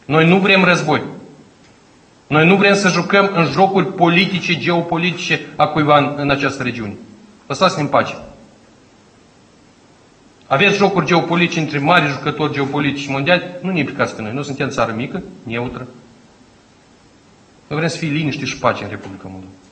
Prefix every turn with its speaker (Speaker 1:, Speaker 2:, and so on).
Speaker 1: Noi nu vrem război. Noi nu vrem să jucăm în jocuri politice, geopolitice a cuiva în această regiune. Lăsați-ne în pace. Aveți jocuri geopolitice între mari jucători geopolitici mondiali, nu ne implicați pe noi. Nu suntem țară mică, neutră. Noi vrem să fie liniște și pace în Republica Moldova.